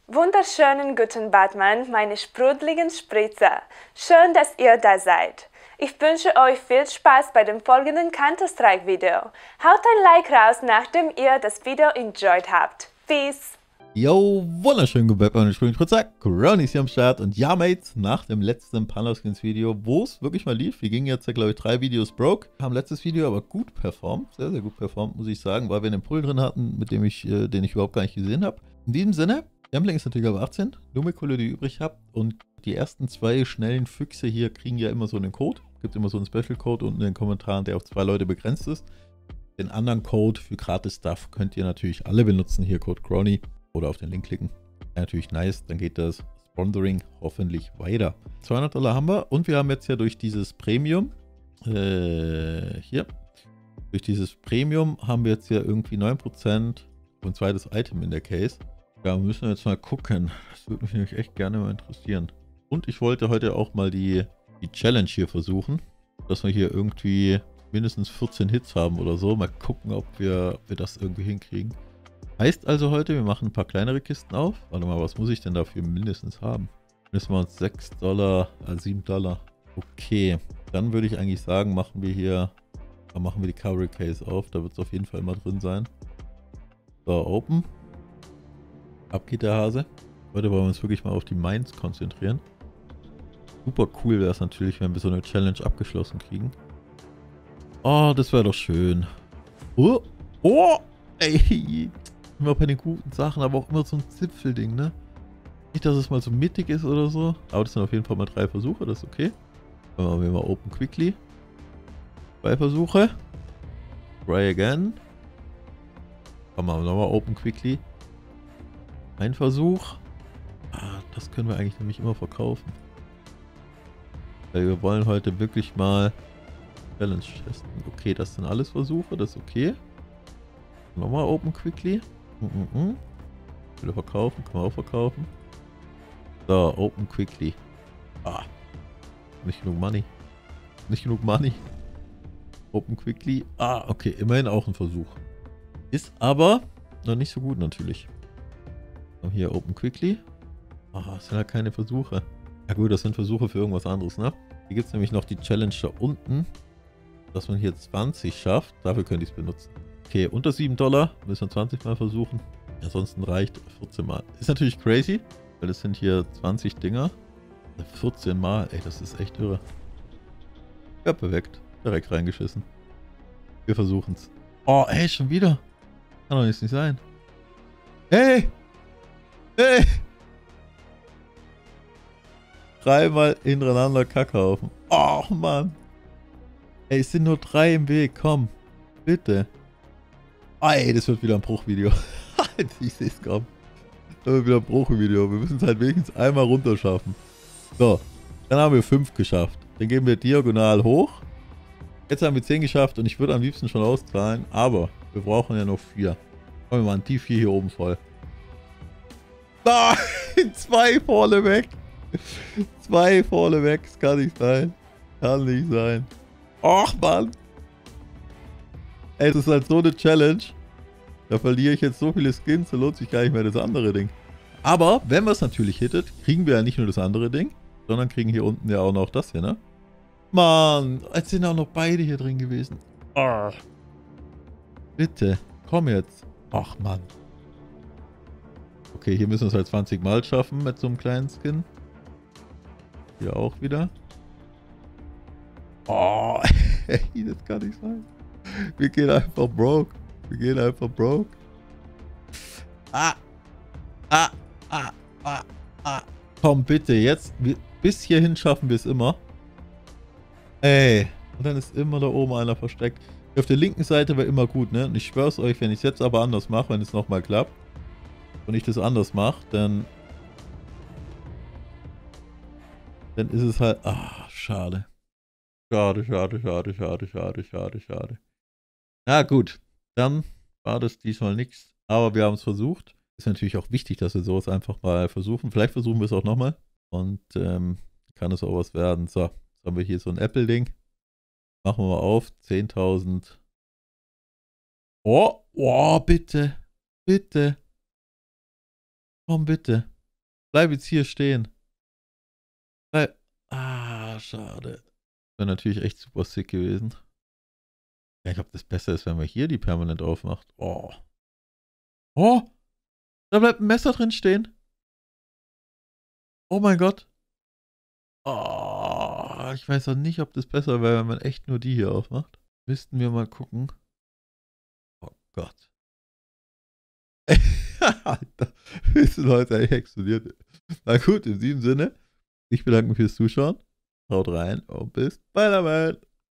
Wunderschönen guten Batman, meine sprudeligen Spritzer. Schön, dass ihr da seid. Ich wünsche euch viel Spaß bei dem folgenden Counter-Strike-Video. Haut ein Like raus, nachdem ihr das Video enjoyed habt. Peace! Yo, wunderschönen guten Batman, ich bin Fritz, Crony ist hier am Start und ja, Mates, nach dem letzten Panda-Skins-Video, wo es wirklich mal lief, wir gingen jetzt, glaube ich, 3 Videos broke, haben letztes Video aber gut performt, sehr, sehr gut performt, muss ich sagen, weil wir einen Pull drin hatten, mit dem den ich überhaupt gar nicht gesehen habe. In diesem Sinne, Gambling ist natürlich aber 18, nur mit Kohle, die ihr übrig habt, und die ersten 2 schnellen Füchse hier kriegen ja immer so einen Code, gibt immer so einen Special-Code unten in den Kommentaren, der auf 2 Leute begrenzt ist. Den anderen Code für Gratis-Stuff könnt ihr natürlich alle benutzen, hier Code Crony. Oder auf den Link klicken. Ja, natürlich nice, dann geht das Sponsoring hoffentlich weiter. $200 haben wir und wir haben jetzt ja durch dieses Premium, hier, durch dieses Premium haben wir jetzt ja irgendwie 9% und ein zweites Item in der Case. Ja, müssen wir jetzt mal gucken. Das würde mich nämlich echt gerne mal interessieren. Und ich wollte heute auch mal die Challenge hier versuchen, dass wir hier irgendwie mindestens 14 Hits haben oder so. Mal gucken, ob wir das irgendwie hinkriegen. Heißt also heute, wir machen ein paar kleinere Kisten auf. Warte mal, was muss ich denn dafür mindestens haben? Müssen wir uns $6, $7. Okay, dann würde ich eigentlich sagen, machen wir die Cover Case auf. Da wird es auf jeden Fall immer drin sein. So, Open. Ab geht der Hase. Heute wollen wir uns wirklich mal auf die Mines konzentrieren. Super cool wäre es natürlich, wenn wir so eine Challenge abgeschlossen kriegen. Oh, das wäre doch schön. Oh, ey. Immer bei den guten Sachen, aber auch immer so ein Zipfelding, ne? Nicht, dass es mal so mittig ist oder so. Aber das sind auf jeden Fall mal 3 Versuche, das ist okay. Dann machen wir mal Open Quickly. 2 Versuche. Try again. Dann machen wir nochmal Open Quickly. Ein Versuch. Das können wir eigentlich nämlich immer verkaufen. Weil wir wollen heute wirklich mal Challenge testen. Okay, das sind alles Versuche, das ist okay. Nochmal Open Quickly. Wieder verkaufen, kann man auch verkaufen. So, Open Quickly. Nicht genug Money. Nicht genug Money. Open Quickly. Okay, immerhin auch ein Versuch. Ist aber noch nicht so gut natürlich. Und hier Open Quickly. Das sind ja keine Versuche. Ja gut, das sind Versuche für irgendwas anderes, ne? Hier gibt es nämlich noch die Challenge da unten, dass man hier 20 schafft. Dafür könnte ich es benutzen. Okay, unter $7 müssen wir 20 Mal versuchen. Ansonsten reicht 14 Mal. Ist natürlich crazy, weil das sind hier 20 Dinger. 14 Mal, ey, das ist echt irre. Ja, perfekt. Direkt reingeschissen. Wir versuchen es. Oh, ey, schon wieder. Kann doch jetzt nicht sein. Hey! Hey! 3 Mal hintereinander Kackhaufen. Och, Mann. Ey, es sind nur 3 im Weg. Komm. Bitte. Ey, das wird wieder ein Bruchvideo. Ich sehe es kaum. Das wird wieder ein Bruchvideo. Wir müssen es halt wenigstens einmal runterschaffen. So, dann haben wir 5 geschafft. Dann gehen wir diagonal hoch. Jetzt haben wir 10 geschafft und ich würde am liebsten schon auszahlen. Aber wir brauchen ja noch 4. Kommen wir mal die 4 hier oben voll. Nein, 2 vorne weg. 2 vorne weg. Das kann nicht sein. Kann nicht sein. Och, Mann. Ey, das ist halt so eine Challenge. Da verliere ich jetzt so viele Skins, da lohnt sich gar nicht mehr das andere Ding. Aber, wenn wir es natürlich hittet, kriegen wir ja nicht nur das andere Ding, sondern kriegen hier unten ja auch noch das hier, ne? Mann, jetzt sind auch noch beide hier drin gewesen. Bitte, komm jetzt. Ach, Mann. Okay, hier müssen wir es halt 20 Mal schaffen mit so einem kleinen Skin. Hier auch wieder. Oh, ey, das kann nicht sein. Wir gehen einfach broke. Wir gehen einfach broke. Komm, bitte, jetzt. Bis hierhin schaffen wir es immer. Ey. Und dann ist immer da oben einer versteckt. Auf der linken Seite wäre immer gut, ne? Und ich schwör's euch, wenn ich es jetzt aber anders mache, wenn es nochmal klappt, und ich das anders mache, dann ist es halt. Schade. Schade. Na gut, dann war das diesmal nichts. Aber wir haben es versucht. Ist natürlich auch wichtig, dass wir sowas einfach mal versuchen. Vielleicht versuchen wir es auch nochmal. Und kann es auch was werden. So, jetzt haben wir hier so ein Apple-Ding. Machen wir mal auf. 10.000. Oh, bitte. Bitte. Komm, bitte. Bleib jetzt hier stehen. Bleib. Ah, schade. Wäre natürlich echt super sick gewesen. Ja, ich glaube, das Beste ist, wenn man hier die permanent aufmacht. Oh. Oh! Da bleibt ein Messer drin stehen. Oh mein Gott. Oh, ich weiß auch nicht, ob das besser wäre, wenn man echt nur die hier aufmacht. Müssten wir mal gucken. Oh Gott. Alter, wissen Leute, eigentlich explodiert. Na gut, in diesem Sinne, ich bedanke mich fürs Zuschauen. Haut rein und bis bald.